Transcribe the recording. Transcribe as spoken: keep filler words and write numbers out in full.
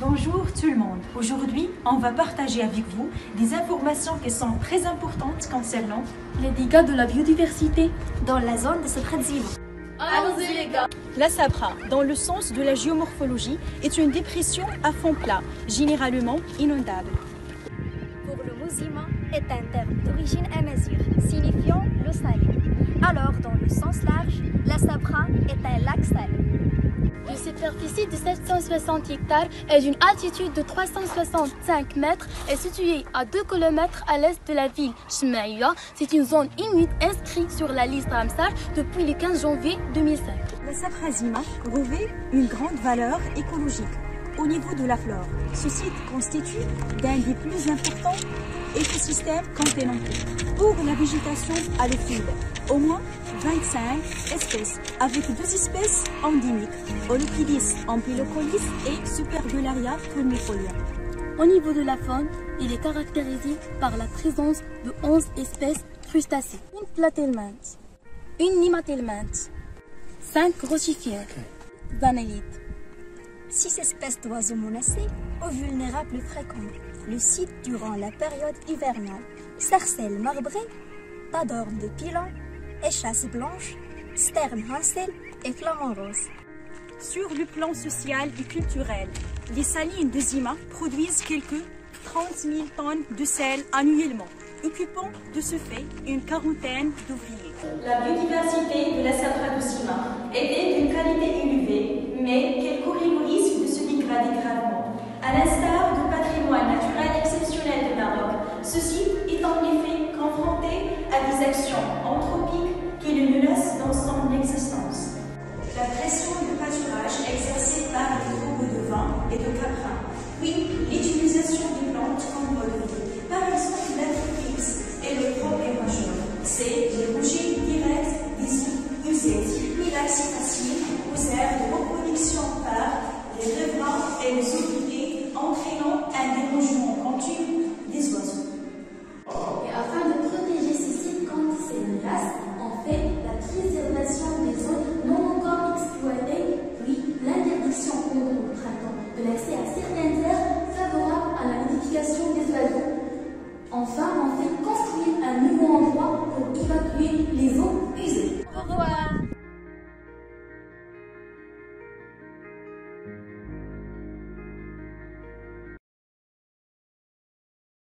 Bonjour tout le monde. Aujourd'hui, on va partager avec vous des informations qui sont très importantes concernant les dégâts de la biodiversité dans la zone de Sabra-Zima. Allons-y les gars. La Sabra, dans le sens de la géomorphologie, est une dépression à fond plat, généralement inondable. Pour le mot Zima est un terme d'origine amazigh, signifiant l'eau salée. Alors, dans le sens large, la Sabra est un lac salé. Une superficie de sept cent soixante hectares et d'une altitude de trois cent soixante-cinq mètres est située à deux kilomètres à l'est de la ville Chmaïa. C'est une zone humide inscrite sur la liste Ramsar depuis le quinze janvier deux mille cinq. La Sabra-Zima revêt une grande valeur écologique au niveau de la flore. Ce site constitue l'un des plus importants écosystèmes continentaux. Pour la végétation halophyte, au moins vingt-cinq espèces, avec deux espèces endémiques, Holopidis ampilocolis et Superbellaria fulmifolia. Au niveau de la faune, il est caractérisé par la présence de onze espèces crustacées, une platelminthe, une nématelminthe, cinq rochifères, vanellites, six espèces d'oiseaux menacés aux vulnérables fréquents. Le site durant la période hivernale, sarcelle marbrée, tadorne de pilon, échasse blanche, sterne hansel et flamant rose. Sur le plan social et culturel, les salines de Zima produisent quelques trente mille tonnes de sel annuellement, occupant de ce fait une quarantaine d'ouvriers. La biodiversité de la Sabra de Zima était d'une qualité élevée, mais qu'elle courait le risque de se dégrader gravement. À l'instar du patrimoine naturel exceptionnel de Maroc, ce site est en effet confronté à des actions